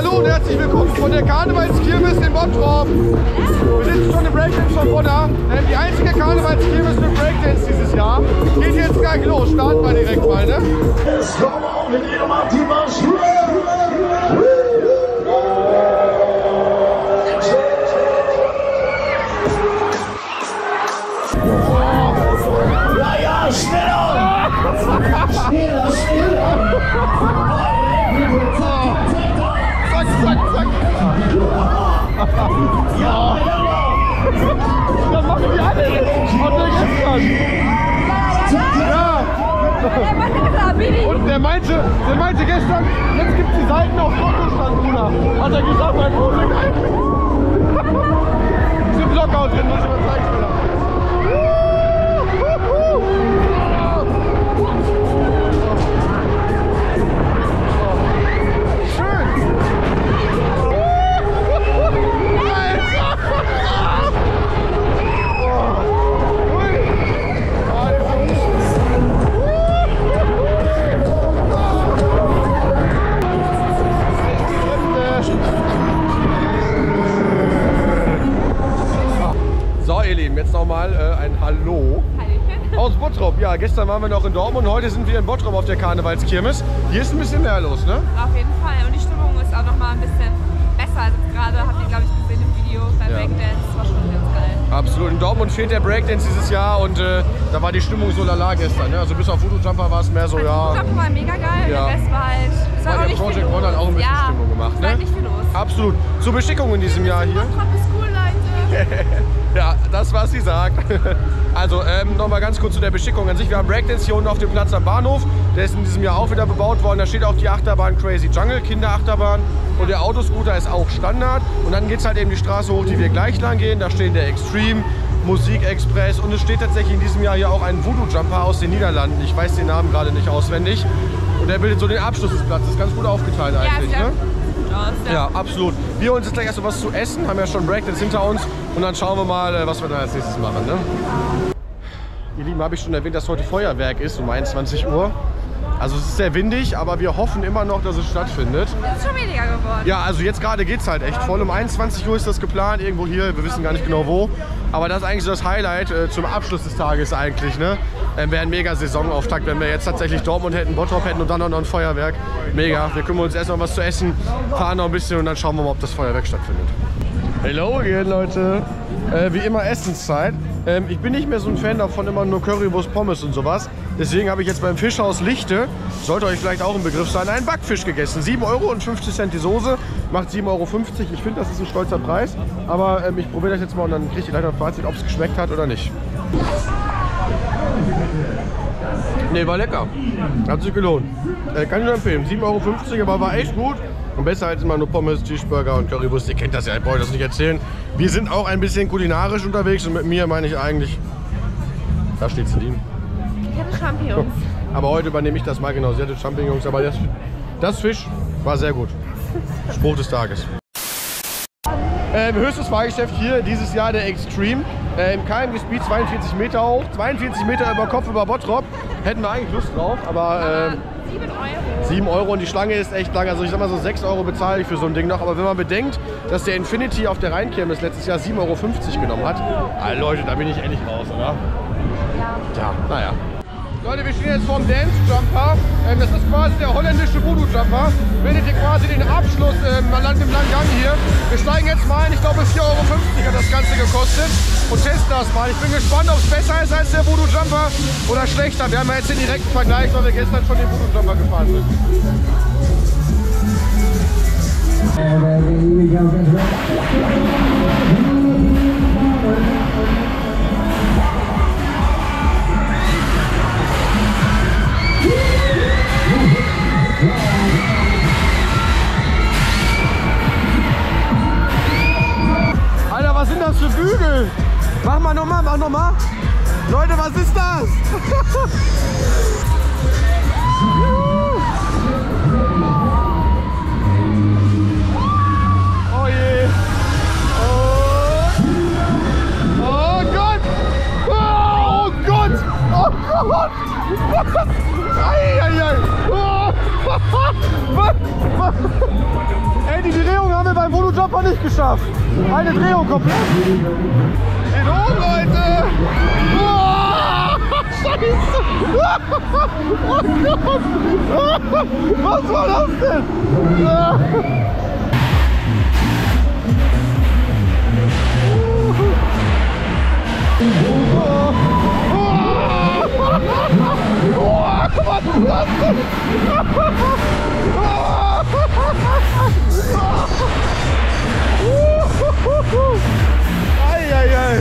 Hallo und herzlich willkommen von der Karnevalskirmes in Bottrop. Wir sitzen schon im Breakdance von Bonner. Die einzige Karnevalskirmes mit Breakdance dieses Jahr. Geht jetzt gleich los. Starten wir direkt mal, ne? Ja, schneller! Schneller, schneller! Zack, zack, zack! Ja! Das machen die alle jetzt! Und der gestern! Ja! Und der meinte gestern, jetzt gibt es die Seiten auf Kontostand, Bruder! Hat er gesagt, mein Problem ist im Blockout drin, muss ich mal zeigen, Bruder! So ihr Lieben, jetzt nochmal ein Hallo aus Bottrop. Ja, gestern waren wir noch in Dortmund, heute sind wir in Bottrop auf der Karnevalskirmes. Hier ist ein bisschen mehr los, ne? Auf jeden Fall und die Stimmung ist auch noch mal ein bisschen besser als gerade, habt ihr glaube ich gesehen im Video, beim Breakdance, das war schon ganz geil. Absolut, in Dortmund fehlt der Breakdance dieses Jahr und da war die Stimmung so lala gestern, ne? Also bis auf Voodoo Jumper war es mehr so, ja... Voodoo Jumper war mega geil, ja. Der Rest war halt... Es war auch nicht Project viel los. One hat auch ein bisschen Stimmung gemacht, es ne? war halt nicht viel los. Absolut. Zur Beschickung in diesem Jahr hier. Bottrop ist cool, Leute. Ja, das was sie sagt. Also nochmal ganz kurz zu der Beschickung an sich. Wir haben Breakdance hier unten auf dem Platz am Bahnhof. Der ist in diesem Jahr auch wieder bebaut worden. Da steht auch die Achterbahn Crazy Jungle, Kinderachterbahn. Und der Autoscooter ist auch Standard. Und dann geht es halt eben die Straße hoch, die wir gleich lang gehen. Da stehen der Extreme, Musik Express und es steht tatsächlich in diesem Jahr hier auch ein Voodoo Jumper aus den Niederlanden. Ich weiß den Namen gerade nicht auswendig. Und der bildet so den Abschluss des Platzes. Ganz gut aufgeteilt eigentlich, Ja, ne? Aus, Ja, absolut. Wir holen uns jetzt gleich erst was zu essen, haben ja schon Breakdance hinter uns und dann schauen wir mal, was wir dann als nächstes machen. Ne? Ihr Lieben, habe ich schon erwähnt, dass heute Feuerwerk ist um 21 Uhr. Also es ist sehr windig, aber wir hoffen immer noch, dass es stattfindet. Es ist schon weniger geworden. Ja, also jetzt gerade geht es halt echt voll. Um 21 Uhr ist das geplant, irgendwo hier, wir wissen gar nicht genau wo. Aber das ist eigentlich so das Highlight zum Abschluss des Tages eigentlich. Ne? Wäre ein mega Saisonauftakt, wenn wir jetzt tatsächlich Dortmund hätten, Bottrop hätten und dann auch noch ein Feuerwerk. Mega, wir kümmern uns erst noch was zu essen, fahren noch ein bisschen und dann schauen wir mal, ob das Feuerwerk stattfindet. Hello again, Leute. Wie immer Essenszeit. Ich bin nicht mehr so ein Fan davon, immer nur Currywurst, Pommes und sowas. Deswegen habe ich jetzt beim Fischhaus Lichte, sollte euch vielleicht auch ein Begriff sein, einen Backfisch gegessen. 7 Euro und 50 Cent die Soße, macht 7,50 Euro. Ich finde, das ist ein stolzer Preis. Aber ich probiere das jetzt mal und dann kriege ich gleich noch ein Fazit, ob es geschmeckt hat oder nicht. Ne, war lecker. Hat sich gelohnt. Kann ich nur empfehlen. 7,50 Euro, aber war echt gut. Und besser als immer nur Pommes, Cheeseburger und Currywurst. Ihr kennt das ja, ich brauche das nicht erzählen. Wir sind auch ein bisschen kulinarisch unterwegs und mit mir meine ich eigentlich... Da steht Celine. Ich hatte Champignons. Aber heute übernehme ich das mal genau. Sie hatte Champignons, aber das Fisch war sehr gut. Spruch des Tages. Höchstes Fahrgeschäft hier dieses Jahr der Extreme. Im KMG Speed 42 Meter hoch, 42 Meter über Kopf über Bottrop. Hätten wir eigentlich Lust drauf, aber 7 Euro. 7 Euro und die Schlange ist echt lang. Also ich sag mal so 6 Euro bezahle ich für so ein Ding noch. Aber wenn man bedenkt, dass der Infinity auf der Rheinkirmes letztes Jahr 7,50 Euro genommen hat, Leute, da bin ich ehrlich raus, oder? Ja. Tja, naja. Leute, wir stehen jetzt vorm Dance Jumper. Das ist quasi der holländische Voodoo Jumper. Bildet hier quasi den Abschluss im langen Gang hier. Wir steigen jetzt mal ein. Ich glaube 4,50 Euro hat das Ganze gekostet. Und testen das mal. Ich bin gespannt, ob es besser ist als der Voodoo Jumper oder schlechter. Wir haben ja jetzt den direkten Vergleich, weil wir gestern schon den Voodoo Jumper gefahren sind. Alter, was sind das für Bügel? Mach mal nochmal, mach nochmal. Leute, was ist das? Oh je. Oh Gott. Oh Gott. Oh Gott. Eieiei. Oh. Ey, die beim Voodoo-Jumper nicht geschafft. Eine Drehung komplett. Den hoch, Leute. Oh, Scheiße. Oh Gott. Was war das denn? Was ist das denn? Eieiei.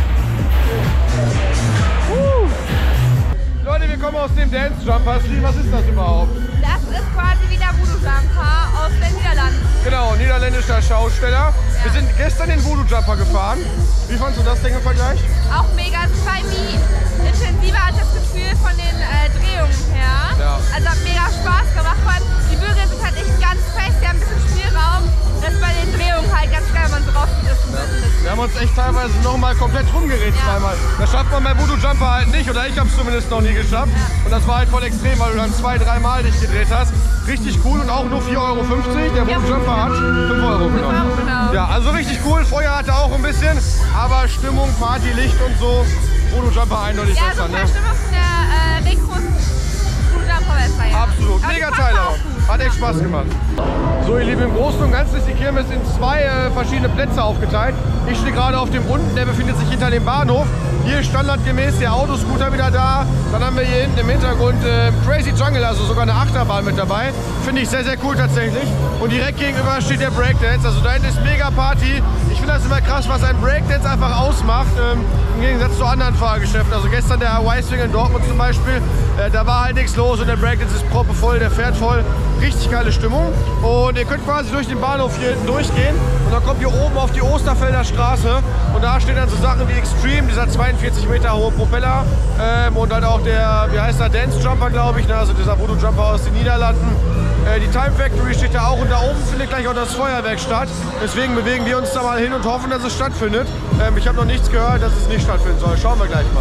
Leute, wir kommen aus dem Dance Jumper. Was ist das überhaupt? Das ist quasi wie der Voodoo Jumper aus den Niederlanden. Genau, niederländischer Schausteller. Ja. Wir sind gestern den Voodoo Jumper gefahren. Wie fandest du das Ding im Vergleich? Auch mega, es war wie intensiver als das Gefühl von den Drehungen her. Ja. Also hat mega Spaß gemacht. Vor allem die Bügel sind halt nicht ganz fest, die haben ein bisschen Spielraum. Das ist bei den Drehungen halt ganz geil, wenn man so rausgerissen wird. Wir haben uns echt teilweise nochmal komplett rumgerätscht zweimal. Das schafft man bei Voodoo Jumper halt nicht, oder ich habe es zumindest noch nie geschafft. Ja. Und das war halt voll extrem, weil du dann 2-3 Mal dich gedreht hast. Richtig cool und auch nur 4,50 €. Der Voodoo Jumper hat 5 € genommen. Genau. Ja, also richtig cool. Feuer hatte auch ein bisschen, aber Stimmung, Party, Licht und so. Voodoo Jumper eindeutig besser, also ne? Stimmung von der Rekros Voodoo Jumper besser, ja. Absolut, aber mega Teil auch. Hat echt Spaß gemacht. So ihr Lieben, im Großen und Ganzen ist die Kirmes in 2 verschiedene Plätze aufgeteilt. Ich stehe gerade auf dem unten, der befindet sich hinter dem Bahnhof. Hier ist standardgemäß der Autoscooter wieder da. Dann haben wir hier hinten im Hintergrund Crazy Jungle, also sogar eine Achterbahn mit dabei. Finde ich sehr, sehr cool tatsächlich. Und direkt gegenüber steht der Breakdance. Also da hinten ist mega Party. Ich finde das immer krass, was ein Breakdance einfach ausmacht. Im Gegensatz zu anderen Fahrgeschäften. Also gestern der Y-Swing in Dortmund zum Beispiel. Da war halt nichts los und der Breakdance ist proppevoll, der fährt voll. Richtig geile Stimmung. Und ihr könnt quasi durch den Bahnhof hier hinten durchgehen. Und dann kommt ihr oben auf die Osterfelder Straße. Und da stehen dann so Sachen wie Extreme, dieser 42 Meter hohe Propeller. Und dann auch der, wie heißt der, Dance Jumper, glaube ich. Ne? Also dieser Voodoo Jumper aus den Niederlanden. Die Time Factory steht da auch. Und da oben findet gleich auch das Feuerwerk statt. Deswegen bewegen wir uns da mal hin und hoffen, dass es stattfindet. Ich habe noch nichts gehört, dass es nicht stattfinden soll. Schauen wir gleich mal.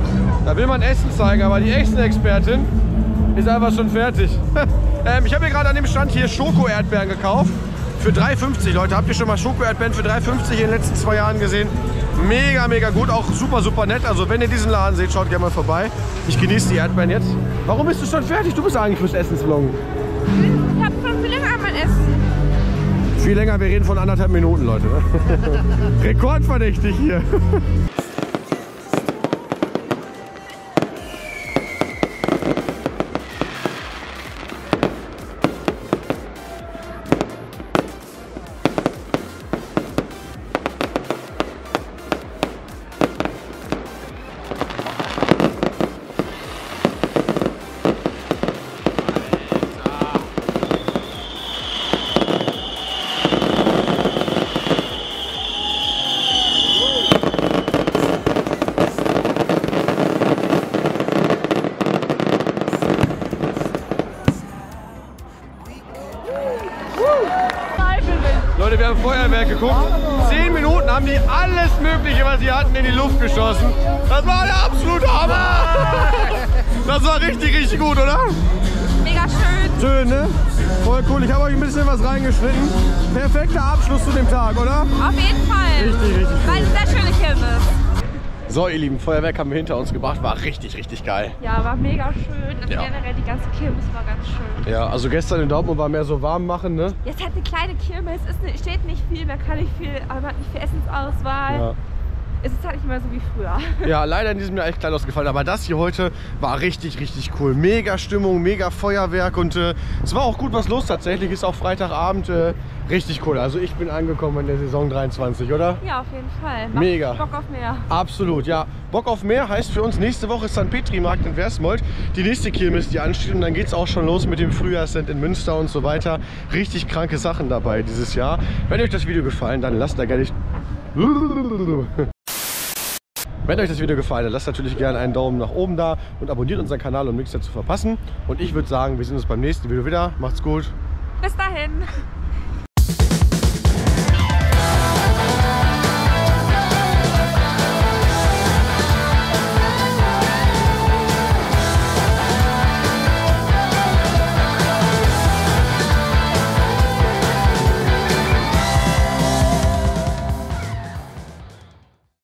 Da will man Essen zeigen, aber die Essen-Expertin ist einfach schon fertig. Ich habe mir gerade an dem Stand hier Schoko-Erdbeeren gekauft. Für 3,50 Leute. Habt ihr schon mal Schoko-Erdbeeren für 3,50 in den letzten 2 Jahren gesehen? Mega, mega gut. Auch super, super nett. Also wenn ihr diesen Laden seht, schaut gerne mal vorbei. Ich genieße die Erdbeeren jetzt. Warum bist du schon fertig? Du bist eigentlich fürs Essensvloggen. Ich habe schon viel länger mein Essen. Viel länger, wir reden von 1,5 Minuten, Leute. Rekordverdächtig hier. Leute, wir haben Feuerwerk geguckt. 10 Minuten haben die alles Mögliche, was sie hatten, in die Luft geschossen. Das war der absolute Hammer. Das war richtig, richtig gut, oder? Mega schön. Schön, ne? Voll cool. Ich habe euch ein bisschen was reingeschnitten. Perfekter Abschluss zu dem Tag, oder? Auf jeden Fall. Richtig, richtig War eine sehr schöne Kirmes. So, ihr Lieben, Feuerwerk haben wir hinter uns gebracht. War richtig, richtig geil. Ja, war mega schön. Und Ja. generell die ganze Kirmes war ganz schön. Ja, also gestern in Dortmund war mehr so warm machen, ne? Jetzt hat eine kleine Kirmes, steht nicht viel, man kann nicht viel, aber man hat nicht viel Essensauswahl. Ja. Es ist halt nicht mehr so wie früher. Ja, leider in diesem Jahr echt klein ausgefallen, aber das hier heute war richtig, richtig cool. Mega Stimmung, mega Feuerwerk und es war auch gut was los tatsächlich. Ist auch Freitagabend richtig cool. Also ich bin angekommen in der Saison 23, oder? Ja, auf jeden Fall. Macht Mega. Bock auf mehr. Absolut, ja. Bock auf mehr heißt für uns, nächste Woche ist St. Petri-Markt in Versmold. Die nächste Kirmes, die ansteht, und dann geht es auch schon los mit dem Frühjahrscent in Münster und so weiter. Richtig kranke Sachen dabei dieses Jahr. Wenn euch das Video gefallen, dann lasst da gerne... Wenn euch das Video gefallen hat, lasst natürlich gerne einen Daumen nach oben da und abonniert unseren Kanal, um nichts mehr zu verpassen. Und ich würde sagen, wir sehen uns beim nächsten Video wieder. Macht's gut. Bis dahin.